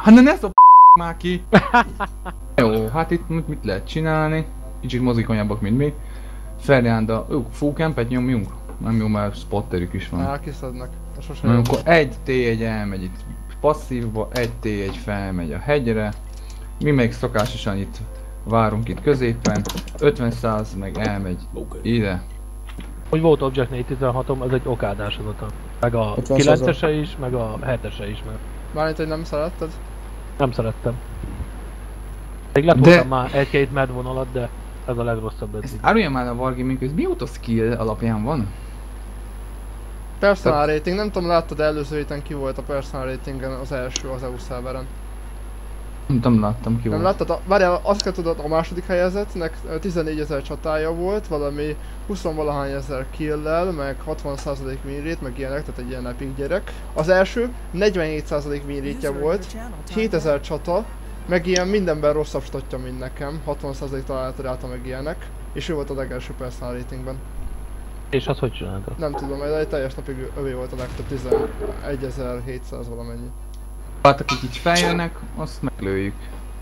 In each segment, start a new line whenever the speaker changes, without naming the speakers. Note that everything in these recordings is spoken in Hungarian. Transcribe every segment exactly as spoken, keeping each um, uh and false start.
Hát ne, ne szop már ki! Jó, hát itt mit lehet csinálni? Kicsit mozgékonyabbak, mint mi. Ferdinanda, ők fullcampet nyomjunk? Nem jó, mert spotterük is van.
Á, kiszednek.
Na, akkor egy té egy elmegy itt passzívba, egy té egy felmegy a hegyre. Mi még szokásosan itt várunk itt középen. ötven száz meg elmegy ide.
Hogy volt Object négyszáztizenhatom, az egy okádás adata. Meg a kilencese is, meg a hetese is. Meg.
Mármint, hogy nem szeretted?
Nem szerettem. Még letoltam de... már egy-két med vonalat, de ez a legrosszabb eddig.
Árulja már a Wargaming, ez mióta skill alapján van?
Personal Te... rating, nem tudom, láttad előző héten ki volt a personal ratingen az első az é u szerveren.
Nem tudom, láttam ki
nem
volt.
láttad? Várjál, azt kell tudod, a második helyezettnek tizennégyezer csatája volt, valami húsz-valahány ezer kill-lel, meg hatvan százalék win rate, meg ilyenek, tehát egy ilyen epic gyerek. Az első negyvenhét százalék win rate-je volt, hétezer csata, meg ilyen mindenben rosszabb statja, mint nekem, hatvan százalék találata ráta meg ilyenek, és ő volt a legelső personal ratingben.
És azt hogy csinálta?
Nem tudom, egy teljes napig övé volt a legtöbb, tizenegyezer-hétszáz valamennyi.
Hát akik így feljönnek, azt meglőjük.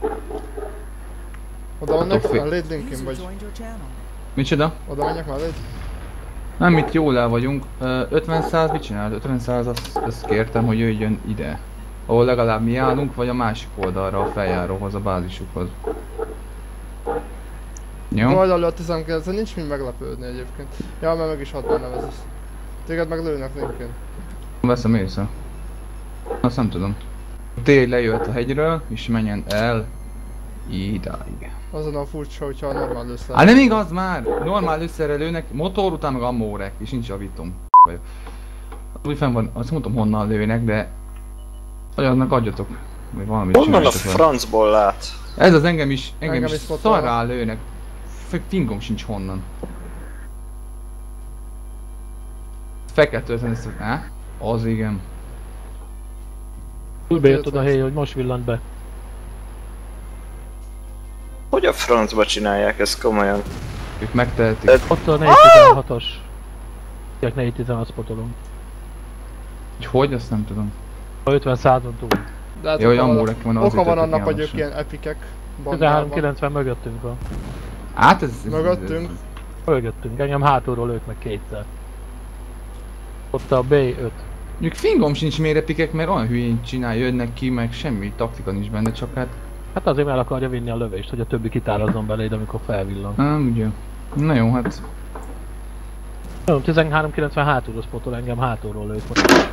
Oda mennek melléd, Linkin, vagy?
Micsoda?
Oda menjek melléd?
Nem, itt jól el vagyunk. ötven száz mit csinált? ötven száz azt, azt kértem, hogy jöjjön ide. Ahol legalább mi állunk, vagy a másik oldalra, a feljáróhoz, a bázisukhoz. Jó?
Oldalra a tizenkilenc, nincs mind meglepődni egyébként. Ja, mert meg is hatban nevezesz. Téged meg lőnek, Linkin.
Veszem észre. Azt nem tudom. Tényleg lejöhet a hegyről, és menjen el idáig.
Azon a furcsa, hogyha a normál lőszer.
Hát nem igaz már! Normál lőszerre lőnek, motor után meg ammórek, és nincs javítom. Úgy fenn van, azt mondtam honnan lőnek, de... Agyadnak adjatok. Vagy valamit
honnan a francból lát?
Ez az engem is, engem, engem is,
is
szarrá lőnek. Fingom sincs honnan. Fekete ötven, eh? Az igen.
Úgy bejött oda a hely, hogy most villant be.
Hogy a francba csinálják ezt komolyan?
Ők megtehetik.
De... Ott a négyszáztizenhatos. Ilyek négyszáztizenhat spotolom.
Hogy? Azt nem tudom.
A ötven százon túl.
De hát
jó, hogy amórek van azért.
Oka van annak, hogy ők ilyen epikek.
tizenhárom kilencven mögöttünk van.
Hát ez... ez
mögöttünk?
Mögöttünk, engem hátulról ők meg kétszer. Ott a bé öt.
Mondjuk fingom sincs miért epikek, mert olyan hülyén csinál, jönnek ki, meg semmi taktika nincs benne, csak hát...
Hát azért el akarja vinni a lövést, hogy a többi kitárazzon beléd, amikor felvillan.
Nem, ugye. Na jó, hát...
Jó, tizenhárom kilencven hátulról spotol, engem hátulról lőtt most.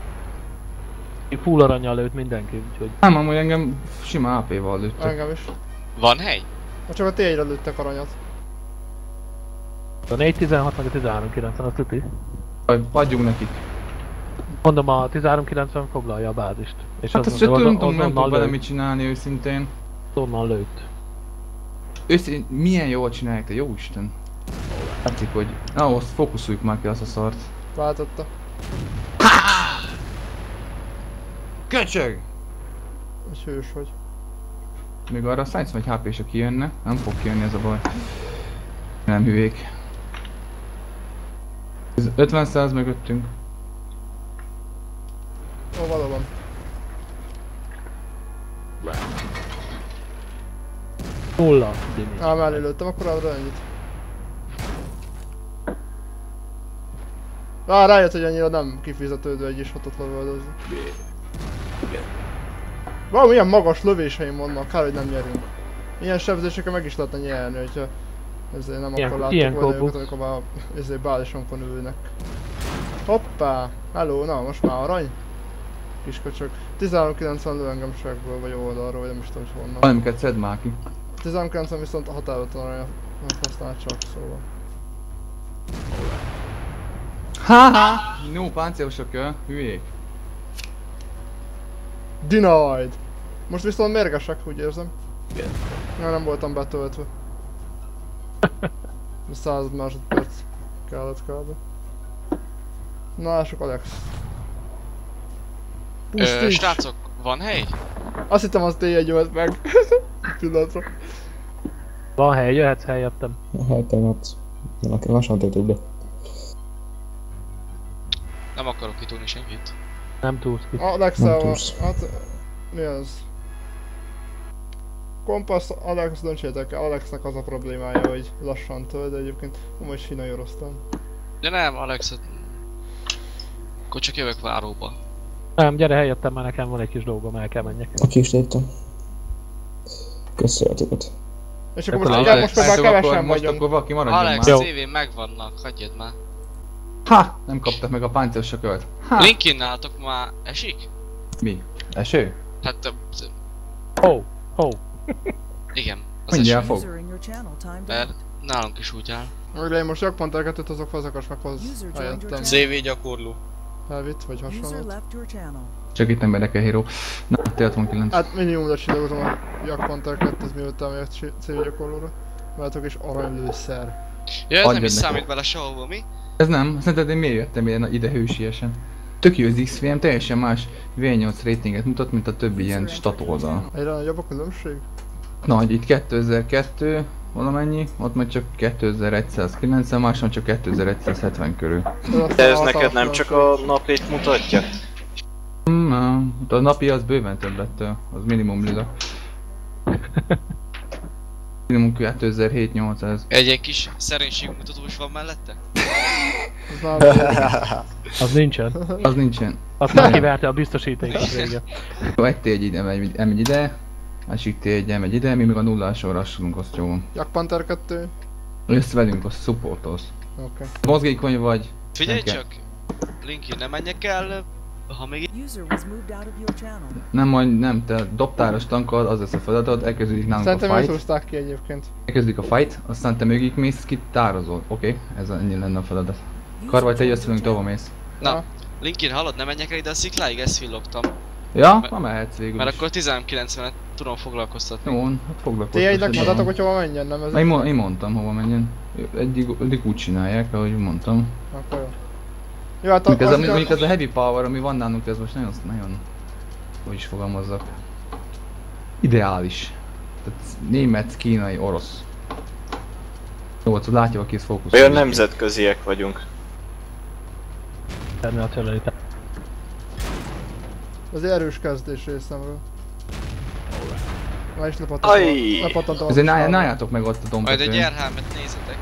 Full aranyjal lőtt mindenki, úgyhogy...
Nem, amúgy engem sima á pé-val lőttek.
Engem is.
Van hely?
Csak a té egyre lőttek aranyat.
A négyszáztizenhat meg a tizenhárom kilencven, az tuti.
Adjunk nekik.
Mondom, a tizenhárom kilencven foglalja a bázist. És
hát azt tudom, tudom, nem tudok vele mit csinálni őszintén.
Onnan lőtt.
Őszintén, milyen jól csinálják, te jó Isten. Látszik, hogy... Na, azt fókuszoljuk már ki azt a szart.
Váltotta.
Köcsög!
És hős vagy.
Még arra a száznyolcvan há pé-se kijönne, nem fog kijönni ez a baj. Nem hülyék. Ez ötven száz mögöttünk.
Ó, valóban.
Nulla, Dimi.
Á, mellé lőttem, akkor arra ennyit. Á, rájött, hogy annyira nem kifizetődő egy is hatot lövöldözni. Valami ilyen magas lövéseim vannak, kár, hogy nem nyerünk. Ilyen sebzéseken meg is lehetne nyerni, hogyha ezért nem
ilyen,
akkor láttuk volna őket, amikor már ezért bálisonkon ülnek. Hoppá! Hello, na most már arany? Kisköcsök. tizenhárom kilencven lő engem segből, vagy oldalról, vagy nem is tudom, hogy honnan.
Valamiket szedd már ki.
tizenhárom kilencven viszont a határozottan aranyat nem használ csak, szóval.
Haha! No, páncélosok jön, hülyék.
Denied! Most viszont mérgesek, úgy érzem. Ja, nem voltam betöltve. száz másodperc kellett kb. Na, lássuk Alex.
Ö, srácok, van hely?
Azt hittem az té egy jöhet meg. Pillanatra.
Van hely, jöhetsz helyettem.
Hát, tehát... Valaki lassan töltök be.
Nem akarok kitúlni senkit.
Nem túlsz ki.
Alex, hát... Mi az? Kompassz, Alex, döntsétek el, Alexnek az a problémája, hogy lassan tölt, de egyébként most finajoroztam.
De nem, Alexet. Akkor csak jövök váróba.
Nem, gyere helyettem, mert nekem van egy kis dolgom, el kell menjek.
Aki is léptem. Köszönhetőket.
És akkor
Akkor
most,
Alex,
ugye, most már
akkor
kevesen
most
vagyunk.
akkor valaki maradjon
Alex,
már.
Jó.
cé vén megvannak, hagyjad már.
Ha! Nem kaptak meg a páncélsökölt. Ha!
Linkin nálatok már esik?
Mi? Eső?
Hát, ö,
Ho, ho.
igen. Az
Mindjárt
esik.
fog.
User in your channel timed
Mert
out.
nálunk is úgy áll.
Ugye én most Jakpanther kettőt hozok, fazakas meg hoz
User joined your
helyettem.
channel.
cé vé gyakorló.
Elvitt vagy
User
hasonlót.
left your channel.
Csak itt emberek a híró. Na, T hatvankilenc.
Hát minimumra csillagozom a Jakpanther kettőt, miután jött cé vé gyakorlóra. Váltok is aranylőszer.
Ja, ez nem
Adjad
is
neki.
számít bele sehova, mi?
Ez nem, szerinted én miért jöttem ide, ide hősiesen? Tök jó az iksz vé em, teljesen más vé nyolc ratinget mutat, mint a többi ilyen stat oldal.
Egyre nagyobb a különbség?
Nagy, itt kétezer-kettő valamennyi, ott meg csak kétezer-százkilencven, máson csak kétezer-százhetven körül.
De ez neked nem csak a napét mutatja?
Hmm, nem, a napi az bőven több lett, az minimum lila. Minimum kétezer-hét-nyolcszáz.
Egy ilyen kis szerénységmutató is van mellette?
Ez már
Az nincsen.
Az nincsen.
Azt már kiverte a biztosítékot vége.
Jó, egy té egy ide megy, elmegy ide, másik té egy elmegy ide, mi meg a nullásról rassulunk, azt jó van.
Jakpanther kettő.
Jössz velünk, azt supportolsz.
Oké.
Mozgékony vagy.
Figyelj
Nem kell.
csak! Linkin, ne menjek el, ha még
User was moved out of your channel.
Nem majd, nem, te dobtáros tankod, az lesz a feladat, elkezdődik nálunk a
Szerintem őt
fight.
húzták ki egyébként.
Elkezdődik a fight, aztán te mögéig mész, ki tározol. Oké, okay, ez ennyi lenne a feladat. Karvaj, te jössz velünk, tova mész.
Na,
Ja.
Linkin, hallod, ne menjek el ide a szikláig, ezt villogtam.
Ja,
Mert-
ma mehetsz végül
Mert
is.
akkor ezerkilencvenet tudom foglalkoztatni.
Jó, hát foglalkozz.
té egynek
most,
mondtátok, hogy hova menjen, nem ez?
Én, mo- én mondtam, hova menjen. Eddig, eddig úgy csinálják, ahogy mondtam.
Akkor jó. Jó, hát
Mondjuk ez, a,
az-
mondjuk ez a heavy power, ami van nálunk, ez most nagyon, nagyon, hogy is fogalmazzak, ideális. Tehát német, kínai, orosz. Jó, hát látja, aki ezt fókuszol.
Olyan nemzetköziek vagyunk.
Internacionalitás.
Ez egy erős kezdés részemről. Már is lepattant
Aj!
a... lepattant a...
Ezért náj- nájátok meg ott a
Majd egy
domtetőn.
er hármat nézzetek.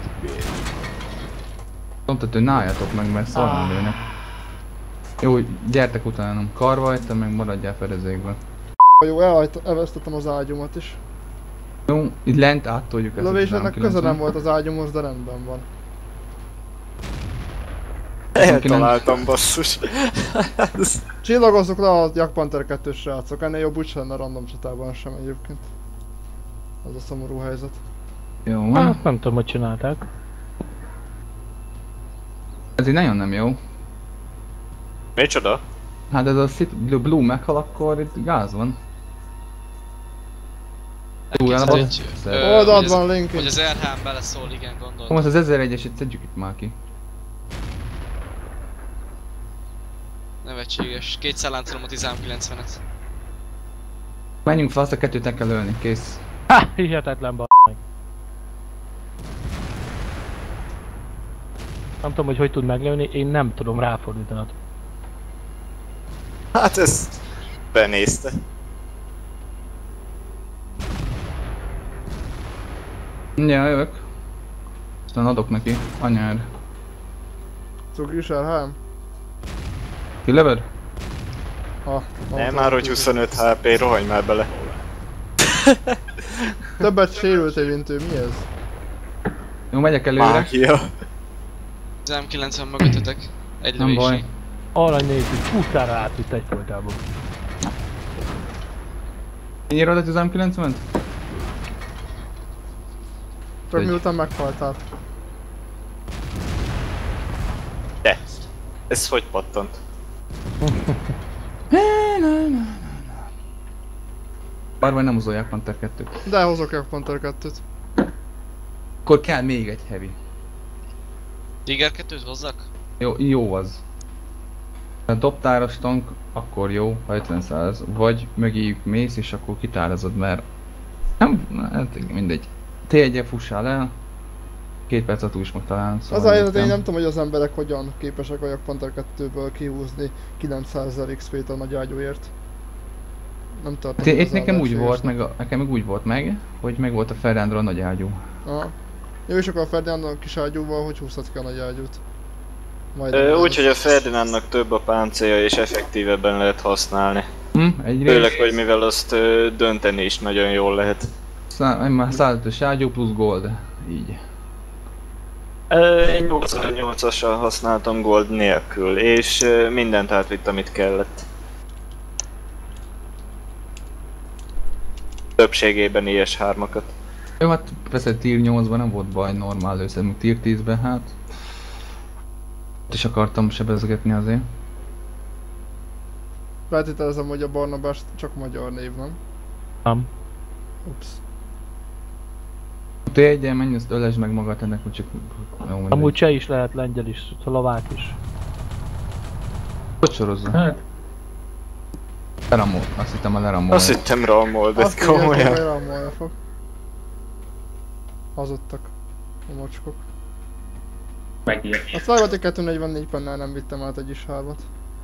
Domtetőn nájátok meg, mert szarran lőnek. Jó, gyertek utánam. Karvaj, te meg maradjál fedezékben.
Jó, elhajt, elvesztettem az ágyumat is.
Jó, itt lent áttoljuk ezt. a
Lövésnek köze nem
tizenkilencven.
volt az ágyumhoz, de rendben van.
Eltaláltam, basszus.
Csillagozzuk le a Jakpanther kettős srácok, ennél jobb úgyse lenne random csatában sem egyébként. Az a szomorú helyzet.
Jó van.
Hát nem tudom, hogy csinálták.
Ez így nagyon nem jó.
Micsoda?
Hát ez a City Blue meghal, akkor itt gáz van. Túl el a
Elképzelhető,
basz-
hogy-
Ö,
ö,
Oldalt
hogy ez-
van Linkin.
Hogy az er hárm beleszól, igen, gondolom.
Most az ezeregyeset szedjük itt már ki.
Nevetséges. Kétszer láncolom a ezerkilencvenet.
Menjünk fel, azt a kettőt el kell ölni, kész.
Ha! Hihetetlen b***. Nem tudom, hogy hogy tud meglőni, én nem tudom ráfordítani.
Hát ezt benézte.
Ja, jövök. Aztán adok neki, anyád.
Cugris elhám?
Kilövöd?
Ha.
Nem már, hogy huszonöt há pé, rohanj már bele.
Többet sérült évintő, mi ez?
Jó, megyek előre.
Mágia.
ezerkilencven mögöttetek. Egy
Nem baj.
lövésig.
Arany nélkül futára átvitt egyfolytában.
Kinyírod a ezerkilencven?
Csak
Egy.
miután meghaltál.
De. Ez hogy pattant?
Bár nem hozolják Panther kettőt.
De hozok Jakpanther kettőt.
Akkor kell még egy heavy.
Tiger kettőt hozzak?
Jó, jó az. Ha dobtáros tank, akkor jó, ha ötven száz. Vagy mögéjük mész és akkor kitározod, mert... Nem, hát mindegy. té egyel fussál el. Két percet ús meg talán,
Az a helyzet,
értem.
én nem tudom, hogy az emberek hogyan képesek a Jakpanther kettőből kihúzni kilencszázezer iksz pét a nagy ágyúért. Nem tartom.
Hát itt
igazán
nekem úgy
lehetséges.
volt, meg a, nekem meg úgy volt meg, hogy meg volt a Ferrandra a nagy ágyú.
Aha. Jó, és akkor a Ferdinandon kis ágyúval, hogy húzhat ki a nagy ágyút? Majd
Ö, úgy, hogy a Ferdinandnak több a páncélja és effektívebben lehet használni.
Hm, egyrészt.
Főleg, hogy mivel azt ö, dönteni is nagyon jól lehet.
Szá- már százötös ágyú plusz gold. Így.
Ö, én nyolcvannyolcassal használtam gold nélkül, és ö, mindent átvitt, amit kellett. Többségében I S hármakat.
Jó, hát persze tier nyolcban nem volt baj, normál lőszer, tier tízben hát. Ott is akartam sebezgetni azért.
Feltételezem, hogy a Barnabás csak magyar név, nem?
Nem.
Ups.
Te egyen menj, azt ölesd meg magad ennek, hogy csak... Jó, mindegy.
Amúgy cseh is lehet, lengyel is, szlovák is.
Hogy sorozza?
Hát,
Leramol, azt hittem a leramol.
Azt hittem Ramol, de
Azt mondják, hogy
komolyan.
ramolja fog. Hazudtak. A mocskok.
megírt.
A Szlájvati kettőszáznegyvennégy pennel nem vittem át egy is hármat.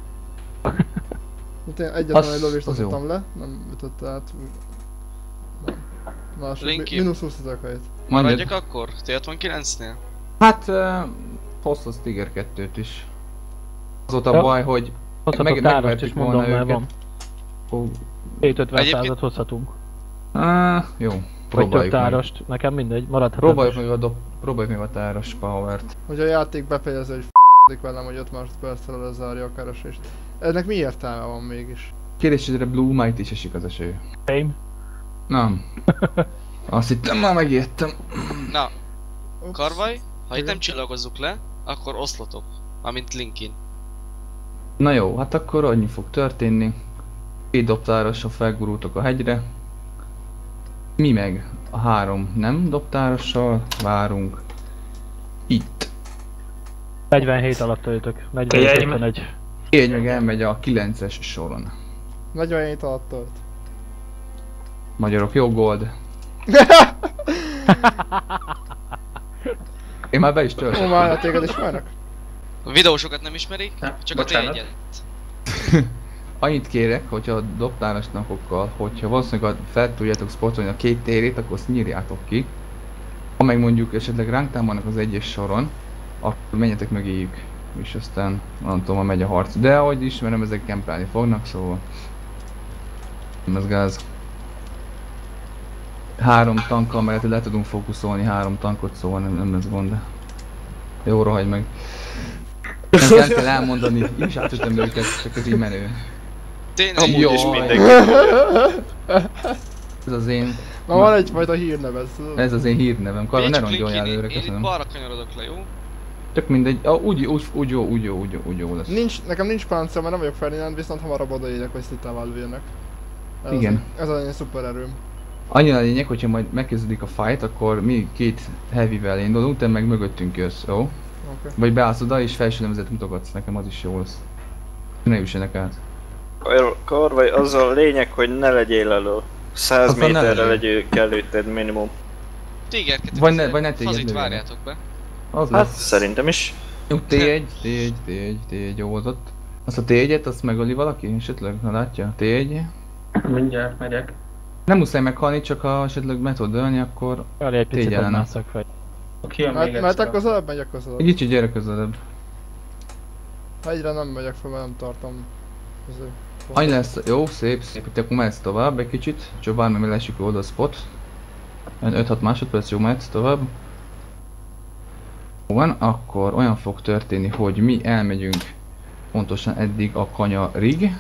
Én egyetlen
Az-
egy lövést
az jó.
adottam le, nem ütötte át. Nem. Másik,
Linky.
mi- mínusz húsz ezek helyet.
Mondjad.
Maradjak akkor? T hatvankilencnél?
Hát... Uh, hozz az Tiger kettőt is. Az volt a
Ja.
baj, hogy...
Hozhatok
meg-
tárast
megvertük
is, mondom,
volna
mert
őket.
van.
Ó,
hétszázötven
Egyébként-
százat hozhatunk.
á, jó,
Vagy több
próbáljuk meg.
tárast, nekem mindegy, maradhat.
Próbáljuk meg a, dob, próbáljuk meg a táros powert.
Hogy a játék befejező, hogy f***dik velem, hogy öt másodperccel lezárja a keresést. Ennek mi értelme van mégis?
Kérdésére Blue, már itt is esik az eső.
Fame.
Nem. Azt hittem, már megijedtem.
Na,
Ups.
Karvaj, ha itt
Igen.
nem csillagozzuk le, akkor oszlatok. Amint Linkin.
Na jó, hát akkor annyi fog történni. Két dobtárossal felgurultok a hegyre. Mi meg a három nem dobtárossal várunk. Itt.
negyvenhét alatt töltök. negyvenhét ötvenegy.
Így meg elmegy a kilences soron.
negyvenhét alatt tölt.
Magyarok, jó gold. Én már be is
Ó,
töltöttem.
már téged ismernek?
A videósokat nem ismerik,
Hát,
csak a
bocsánat.
tényet.
Annyit kérek, hogyha a dobtáros napokkal, hogyha valószínűleg fel tudjátok sportolni a két térét, akkor azt nyírjátok ki. Ha meg mondjuk esetleg ránk támadnak az egyes soron, akkor menjetek mögéjük, és aztán nem tudom, ha megy a harc. De ahogy ismerem, ezek kempelni fognak, szóval nem ez gáz. Három tankkal mellett le tudunk fókuszolni, három tankot, szóval nem, nem ez gond. Jó, rohagy meg. Nem, nem kell elmondani, én is átütöm őket, csak ez így menő.
Tényleg,
Amúgy
Jaj.
is mindenki.
Ez az én,
Na van egyfajta hírnevez.
ez az én hírnevem. Karva,
én
ne
csak
rongyolj
Linkin,
előre,
én itt
köszönöm.
balra kanyarodok le, jó?
Csak mindegy, ah, úgy, úgy, úgy jó, úgy jó, úgy jó, úgy jó lesz.
Nincs, nekem nincs páncél, mert nem vagyok Ferdinand, viszont hamarabb odaérek, hogy szitával lőjenek. Ez
Igen.
Az, ez az én szuper erőm.
Annyi a lényeg, hogyha majd megkezdődik a fight, akkor mi két heavyvel indulunk, te meg mögöttünk jössz, jó?
Okay.
Vagy beállsz oda és felső nemzet mutogatsz, nekem az is jó lesz. Ne üssenek át.
Kar- Karvaj, az a lényeg, hogy ne legyél elő. száz
Aztán ne
méterre
legyél.
legyél előtted minimum.
Tigerket,
Vagy ne- vagy ne téged
fazit
lőjenek.
várjátok be.
Az
Hát
lesz.
szerintem is.
Jó, té egy, té egy, té egy, té egy, jó az ott. Azt a té egyet, azt megöli valaki esetleg, ha látja? té egy.
Mindjárt megyek.
Nem muszáj meghalni, csak ha esetleg meg tudod ölni, akkor
Elég egy picit
Tégyelne.
adnászak fel.
Oké, jön még
Mert, mert
extra.
akkor közelebb megyek közelebb.
egy kicsit gyere közelebb.
Hegyre nem megyek fel, mert nem tartom. Azért.
Annyi lesz, jó, szép, szép, itt akkor mehetsz tovább egy kicsit, csak bármi mi lesik oda a spot. öt-hat másodperc, jó, mehetsz tovább. Jó van, akkor olyan fog történni, hogy mi elmegyünk pontosan eddig a kanyarig.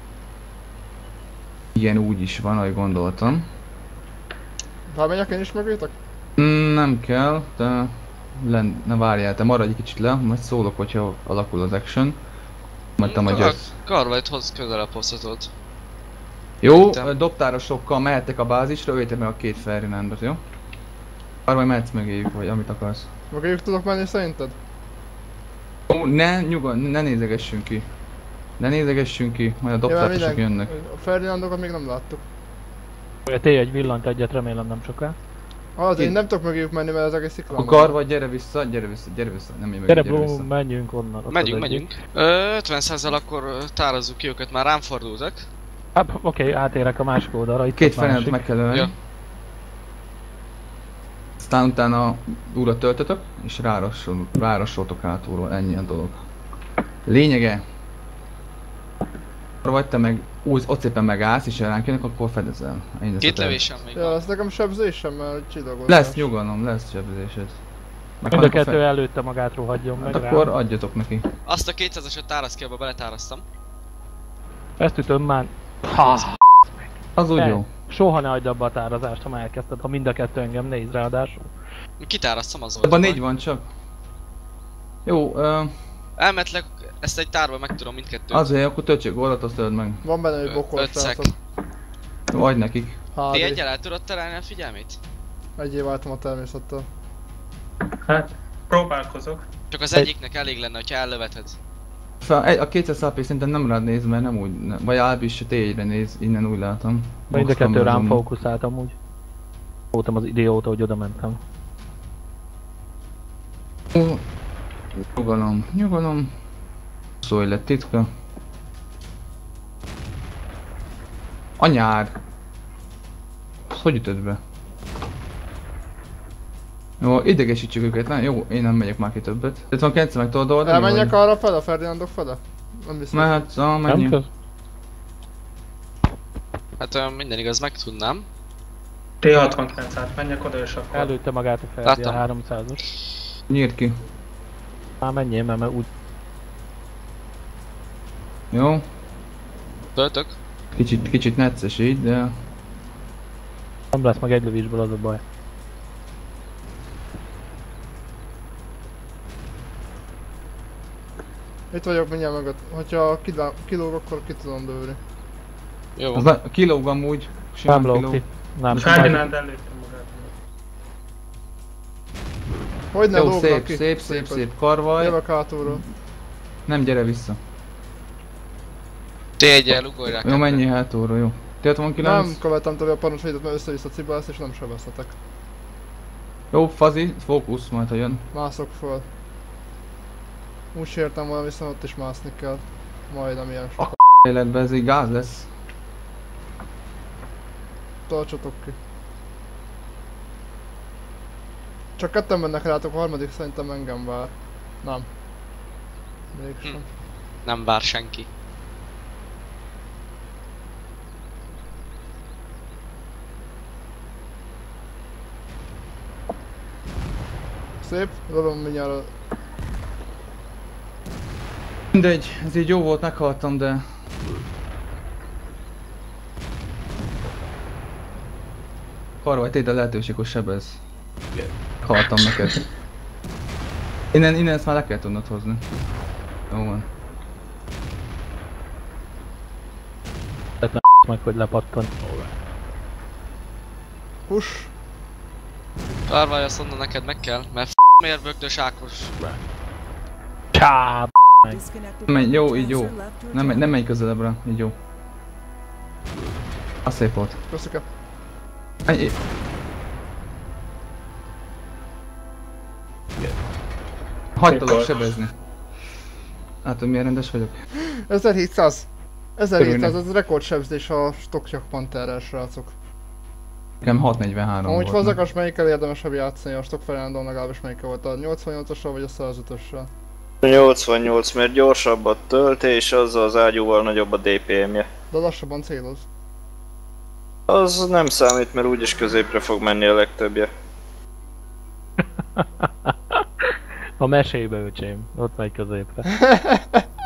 Igen, úgy is van, ahogy gondoltam.
Felmegyek én is mögétek?
Mm, nem kell, de len, ne várjál, te maradj egy kicsit le, majd szólok, hogyha alakul az action. Majd te majd jössz.
Karvajt hoz közelebb hozhatod.
Jó,
Értem.
dobtárosokkal mehettek a bázisra, öljétek meg a két Ferdinandot, jó? Arra majd mehetsz mögéjük, vagy amit akarsz.
Mögéjük tudok menni szerinted?
Ó, ne, nyugodj, ne nézegessünk ki. Ne nézegessünk ki, majd a dobtárosok jönnek.
A Ferdinandokat még nem láttuk.
A té egy villant egyet, remélem nem soká.
Az, én
Ki?
nem tudok mögéjük menni, mert ez egész sziklán
A karva, gyere vissza, gyere vissza, gyere vissza, nem én meg,
Gyere
gyere
bro,
vissza.
menjünk onnan. ott
Megyünk,
az egyik.
megyünk. Ö, ötven százalékkal akkor ö, tározzuk ki őket, már rám fordultak.
Hát, oké, okay, átérek a másik oldalra, itt
Két
a másik.
fenelt meg kell ölni.
Ja.
Aztán utána újra töltötök, és rárasol, rárasoltok hátulról, ennyi a dolog. Lényege, ha vagy te meg úgy, ott szépen megállsz és ránk jönnek, akkor fedezel. Ennyi
Két
az a
lövésem még
Ja,
van.
ez nekem sebzésem, mert csillagozás.
Lesz nyugalom, lesz sebzésed. Meg
Mind a
amikor
kettő előtte magát rohadjon meg
Hát
rá.
akkor adjatok neki.
Azt a kétszázasat tárasz ki, abba beletárasztam.
Ezt ütöm már. Ha,
Az úgy
el.
jó.
Soha ne agyd abba a tárazást, ha már elkezdted, ha mind a kettő engem néz ráadásul.
Kitárasztam, az volt.
Abban
a
négy
baj.
van csak. Jó, ö,
Elmetleg ezt egy tárba meg tudom mindkettőt.
azért akkor töltsük oldalt, azt öld meg.
Van benne egy
Ö,
bokor,
öt szek.
srácok.
Jó, adj nekik.
Ti
há dé.
egyel el tudod terelni a figyelmét?
Egyé váltam a természettel.
Hát, próbálkozok.
Csak az egyiknek elég lenne, hogyha ellöveted.
Fel, egy- a kétszáz há pé szerintem nem rád néz, mert nem úgy, ne, vagy Alpis té egyre néz, innen úgy látom.
Mind a
Box
kettő rám
kamerazom.
fókuszált amúgy. Voltam az idióta, hogy oda mentem.
Ó, Nyugalom, nyugalom. Szólj lett titka. Anyár! Azt hogy ütöd be? Jó, idegesítsük őket, nem? Jó, én nem megyek már ki többet. Itt van Kence, meg tudod oldani?
Elmenjek
vagy?
arra fel, a Ferdinandok fele? Nem biztos.
Mehetsz, ah,
Nem
menjünk.
köz?
Hát olyan minden igaz, meg tudnám.
té hatvankilenc át menjek oda és akkor...
Előtte magát a Ferdi a
Láttam.
háromszázas.
Nyírd ki.
Már menjél, mert mert úgy
Jó?
Töltök.
Kicsit, kicsit necces így, de...
nem lesz meg egy lövésből, az a baj.
Itt vagyok mindjárt mögött. Hogyha kilá- kilóg, akkor ki tudom lőni.
Jó.
Az na, kilóg amúgy. Simán
Nem lóg
kilóg.
ki. Nem,
Ferdinand előttem magát.
Hogy ne
Jó,
lógnak
szép,
ki?
szép, szép,
Szépen.
szép karvaj.
Jövök hátulról.
Nem, gyere vissza.
té egyel ugorj rá.
Jó, menjél hátulról, jó. té hatvankilenc.
Nem követem tovább a parancsaidat, mert össze-vissza cibálsz és nem sebezhetek.
Jó, fazi, fókusz, majd ha jön.
Mászok föl. Úgy sértem volna, viszont ott is mászni kell. Majdnem ilyen sokat.
Életben ez így gáz lesz.
Tartsatok ki. Csak ketten mennek rátok, a harmadik szerintem engem vár. Nem. Mégsem.
Hm. Nem vár senki.
Szép, lövöm mindjárt a...
Mindegy, ez így jó volt, meghaltam, de... Karvaj, téd a lehetőség, hogy sebez. Haltam neked. Innen, innen ezt már le kell tudnod hozni. Jó van.
meg, hogy lepattan.
Hús!
Várválj, azt onnan neked meg kell, mert f*** miért bögdös Ákos.
Csá.
Disconnected
Nem menj,
from
jó,
your
így jó.
transfer left your
Nem, menj- nem
channel.
menj közelebbre, így jó. Az szép volt.
Köszönöm.
Ennyi. Hagytalak sebezni. Látod milyen rendes vagyok?
ezerhétszáz! ezerhétszáz,
Örülnek.
ez rekordsebzés a Stockjak Panterrel, srácok.
Nekem hatszáznegyvenhárom
Amúgy
volt.
Fazakas melyikkel érdemesebb játszani, a Stock Fernandon legalábbis melyikkel volt, a nyolcvannyolcassal vagy a százötössel?
nyolcvannyolc, mert gyorsabb a töltés, azzal az ágyúval nagyobb a dé pé em-je.
De lassabban céloz.
Az nem számít, mert úgyis középre fog menni a legtöbbje.
A mesébe, öcsém. Ott megy középre.